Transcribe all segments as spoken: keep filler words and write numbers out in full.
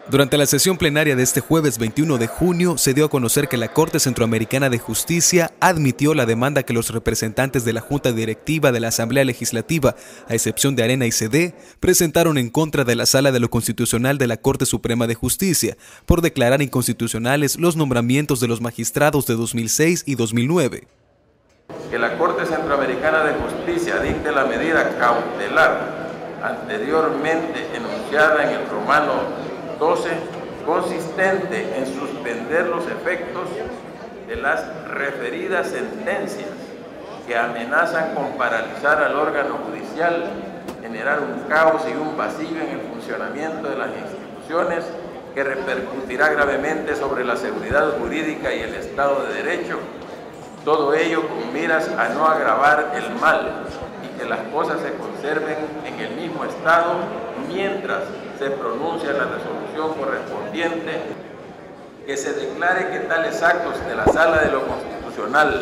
Durante la sesión plenaria de este jueves veintiuno de junio, se dio a conocer que la Corte Centroamericana de Justicia admitió la demanda que los representantes de la Junta Directiva de la Asamblea Legislativa, a excepción de Arena y C D, presentaron en contra de la Sala de lo Constitucional de la Corte Suprema de Justicia por declarar inconstitucionales los nombramientos de los magistrados de dos mil seis y dos mil nueve. Que la Corte Centroamericana de Justicia dicte la medida cautelar anteriormente enunciada en el romano doce, consistente en suspender los efectos de las referidas sentencias que amenazan con paralizar al órgano judicial, generar un caos y un vacío en el funcionamiento de las instituciones que repercutirá gravemente sobre la seguridad jurídica y el Estado de Derecho, todo ello con miras a no agravar el mal y que las cosas se conserven en el mismo estado mientras se pronuncia la resolución correspondiente, que se declare que tales actos de la Sala de lo Constitucional,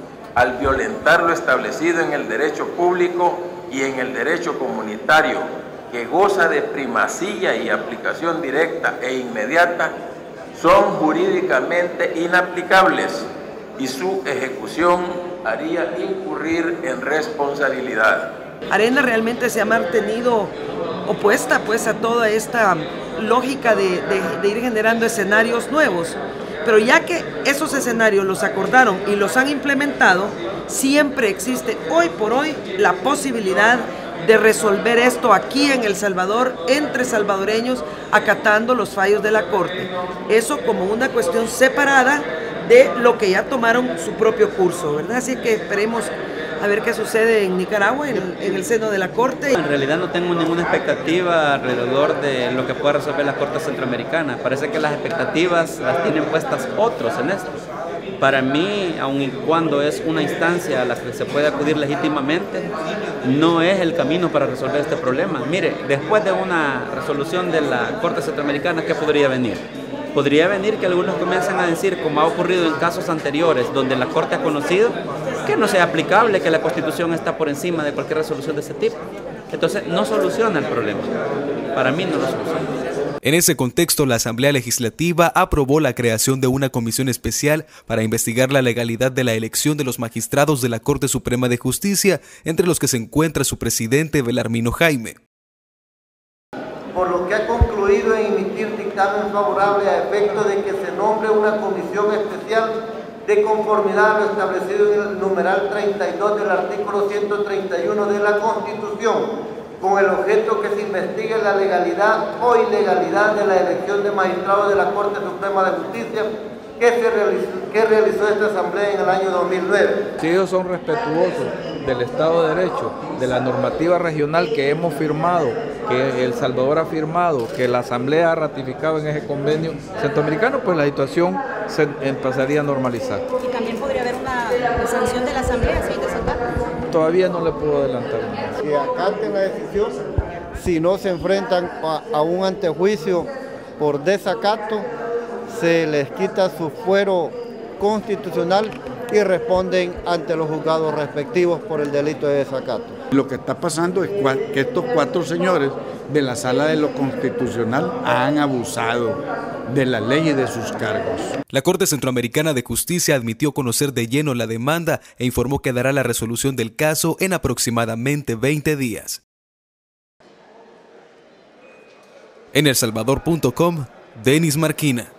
al violentar lo establecido en el derecho público y en el derecho comunitario, que goza de primacía y aplicación directa e inmediata, son jurídicamente inaplicables y su ejecución haría incurrir en responsabilidad. Arena realmente se ha mantenido opuesta pues a toda esta lógica de, de, de ir generando escenarios nuevos, pero ya que esos escenarios los acordaron y los han implementado, siempre existe hoy por hoy la posibilidad de resolver esto aquí en El Salvador, entre salvadoreños, acatando los fallos de la Corte. Eso como una cuestión separada de lo que ya tomaron su propio curso, ¿verdad? Así que esperemos a ver qué sucede en Nicaragua, en, en el seno de la Corte. En realidad no tengo ninguna expectativa alrededor de lo que pueda resolver la Corte Centroamericana. Parece que las expectativas las tienen puestas otros en esto. Para mí, aun y cuando es una instancia a la que se puede acudir legítimamente, no es el camino para resolver este problema. Mire, después de una resolución de la Corte Centroamericana, ¿qué podría venir? Podría venir que algunos comiencen a decir, como ha ocurrido en casos anteriores, donde la Corte ha conocido que no sea aplicable, que la Constitución está por encima de cualquier resolución de ese tipo. Entonces, no soluciona el problema. Para mí no lo soluciona. En ese contexto, la Asamblea Legislativa aprobó la creación de una comisión especial para investigar la legalidad de la elección de los magistrados de la Corte Suprema de Justicia, entre los que se encuentra su presidente Belarmino Jaime. Por lo que ha concluido en emitir dictamen favorable a efecto de que se nombre una comisión especial de conformidad a lo establecido en el numeral treinta y dos del artículo ciento treinta y uno de la Constitución, con el objeto que se investigue la legalidad o ilegalidad de la elección de magistrados de la Corte Suprema de Justicia que, se realizó, que realizó esta Asamblea en el año dos mil nueve. Si ellos son respetuosos del Estado de Derecho, de la normativa regional que hemos firmado, que El Salvador ha firmado, que la Asamblea ha ratificado en ese convenio centroamericano, pues la situación se empezaría a normalizar. ¿Y también podría haber una sanción de la Asamblea si hay desacato? Todavía no le puedo adelantar. Que acaten la decisión, si no se enfrentan a, a un antejuicio por desacato, se les quita su fuero constitucional y responden ante los juzgados respectivos por el delito de desacato. Lo que está pasando es que estos cuatro señores de la Sala de lo Constitucional han abusado de la ley y de sus cargos. La Corte Centroamericana de Justicia admitió conocer de lleno la demanda e informó que dará la resolución del caso en aproximadamente veinte días. En el salvador punto com, Denis Marquina.